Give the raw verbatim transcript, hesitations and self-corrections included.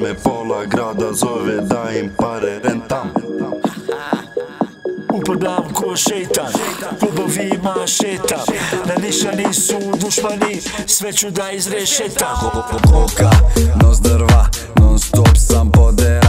me pola grada zove da im pare rentam. Upadam ko šeitan, klubovima šetam. Na niša nisu dušmani, sve ću da izrešetam. Koka, nos drva, non stop sam podera.